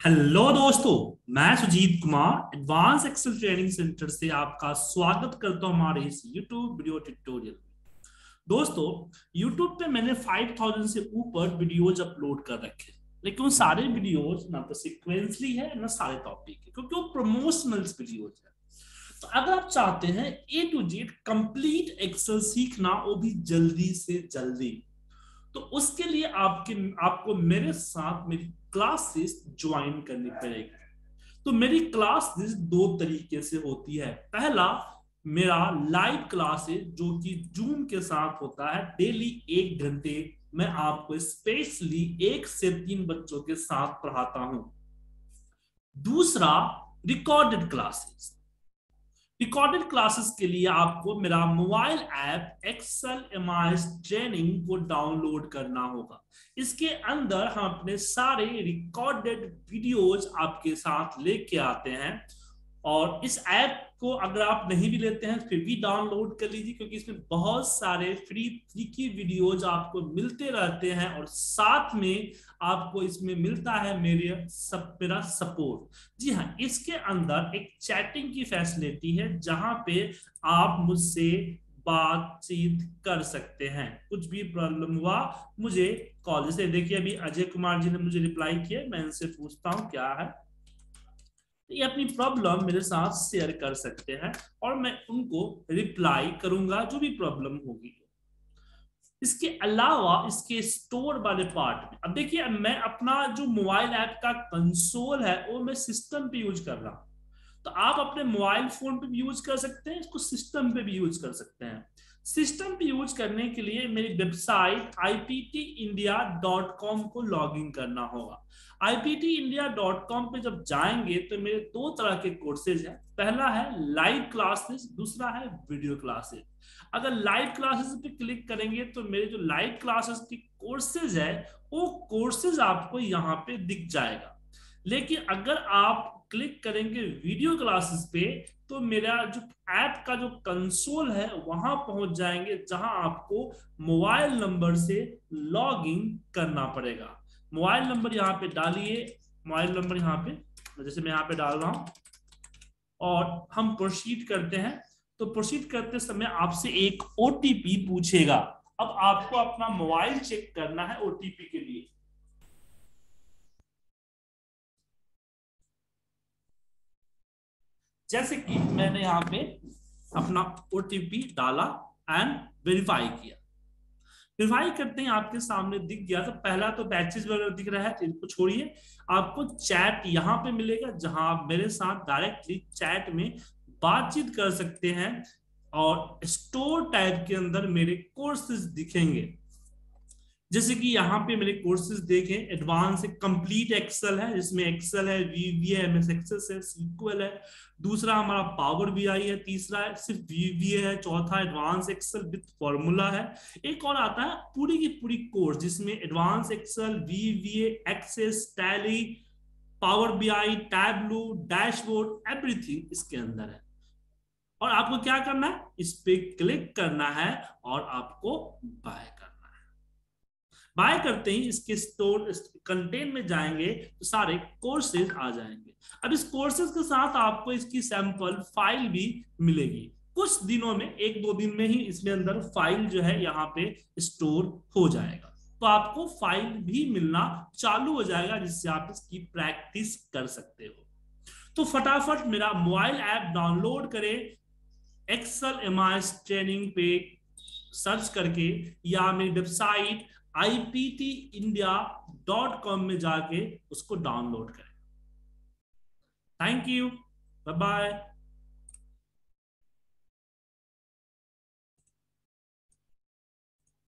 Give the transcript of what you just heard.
Hello दोस्तों, मैं Sujeet Kumar advance excel training centre से आपका स्वागत करता हूं हमारे इस यूट्यूब वीडियो ट्यूटोरियल में। दोस्तों, यूट्यूब पे मैंने 5000 से ऊपर वीडियोज अपलोड कर रखे हैं, लेकिन वो सारे वीडियोज ना तो सीक्वेंसली है ना सारे टॉपिक है, क्योंकि वो प्रमोशनल वीडियोज है। तो अगर आप चाहते हैं A to Z complete excel सीखना, वो भी जल्दी से जल्दी, तो उसके लिए आपको मेरे साथ मेरी क्लासेस ज्वाइन करनी पड़ेगी। तो मेरी क्लासेस दो तरीके से होती है। पहला, मेरा लाइव क्लासेस जो कि जूम के साथ होता है, डेली 1 घंटे मैं आपको स्पेशली 1 से 3 बच्चों के साथ पढ़ाता हूं। दूसरा, रिकॉर्डेड क्लासेस। रिकॉर्डेड क्लासेस के लिए आपको मेरा mobile app excel MIS training को डाउनलोड करना होगा। इसके अंदर हम अपने सारे रिकॉर्डेड वीडियोज आपके साथ लेके आते हैं, और इस ऐप को अगर आप नहीं भी लेते हैं फिर भी डाउनलोड कर लीजिए, क्योंकि इसमें बहुत सारे फ्री की वीडियोज आपको मिलते रहते हैं, और साथ में आपको इसमें मिलता है मेरा सपोर्ट। जी हाँ, इसके अंदर एक चैटिंग की फैसिलिटी है, जहां पे आप मुझसे बातचीत कर सकते हैं। कुछ भी प्रॉब्लम हुआ मुझे कॉल, जैसे देखिए अभी अजय कुमार जी ने मुझे रिप्लाई किया, मैं इनसे पूछता हूँ क्या है। तो ये अपनी प्रॉब्लम मेरे साथ शेयर कर सकते हैं, और मैं उनको रिप्लाई करूंगा जो भी प्रॉब्लम होगी। इसके अलावा इसके स्टोर वाले पार्ट में अब देखिए, मैं अपना जो मोबाइल ऐप का कंसोल है वो मैं सिस्टम पे यूज कर रहा हूं। तो आप अपने मोबाइल फोन पे भी यूज कर सकते हैं, इसको सिस्टम पे भी यूज कर सकते हैं। सिस्टम पे यूज करने के लिए मेरी वेबसाइट iptindia.com को लॉगिन करना होगा। iptindia.com पे जब जाएंगे तो मेरे दो तरह के कोर्सेज हैं। पहला है लाइव क्लासेस, दूसरा है वीडियो क्लासेस। अगर लाइव क्लासेस पे क्लिक करेंगे तो मेरे जो लाइव क्लासेस की कोर्सेज है वो कोर्सेज आपको यहाँ पे दिख जाएगा। लेकिन अगर आप क्लिक करेंगे वीडियो क्लासेस पे तो मेरा जो ऐप का जो कंसोल है वहां पहुंच जाएंगे, जहां आपको मोबाइल नंबर से लॉग इन करना पड़ेगा। मोबाइल नंबर यहाँ पे डालिए, मोबाइल नंबर यहाँ पे जैसे मैं यहाँ पे डाल रहा हूँ, और हम प्रोसीड करते हैं। तो प्रोसीड करते समय आपसे एक ओटीपी पूछेगा। अब आपको अपना मोबाइल चेक करना है ओटीपी के लिए। जैसे कि मैंने यहाँ पे अपना ओटीपी डाला एंड वेरीफाई किया। वेरीफाई करते हैं आपके सामने दिख गया। तो पहला तो बैचेस वगैरह दिख रहा है, तो इनको छोड़िए। आपको चैट यहाँ पे मिलेगा, जहां आप मेरे साथ डायरेक्टली चैट में बातचीत कर सकते हैं, और स्टोर टैब के अंदर मेरे कोर्सेज दिखेंगे। जैसे कि यहाँ पे मेरे कोर्सेज देखें, एडवांस कंप्लीट एक्सेल है, जिसमें एक्सेल है, वीवीए, एमएस एक्सेस है, सीक्वल है। दूसरा हमारा पावर बीआई है। तीसरा है सिर्फ वीवीए है। चौथा एडवांस एक्सेल विद फॉर्मूला है। एक और आता है पूरी की पूरी कोर्स, जिसमें advance excel, VBA, access, Tally, power BI, Tableau, dashboard, everything इसके अंदर है। और आपको क्या करना है, इस पे क्लिक करना है और आपको बाय करना है। बाय करते ही इसके स्टोर कंटेंट में जाएंगे तो सारे कोर्सेज आ जाएंगे। अब इस कोर्सेज के साथ आपको इसकी सैंपल फाइल भी मिलेगी। कुछ दिनों में, 1-2 दिन में ही इसमें अंदर फाइल जो है यहाँ पे स्टोर हो जाएगा। तो आपको फाइल भी मिलना चालू हो जाएगा, जिससे आप इसकी प्रैक्टिस कर सकते हो। तो फटाफट मेरा मोबाइल ऐप डाउनलोड करें, एक्सेल एमआईएस ट्रेनिंग पे सर्च करके, या मेरी वेबसाइट iptindia.com में जाके उसको डाउनलोड करें। Thank you, bye bye.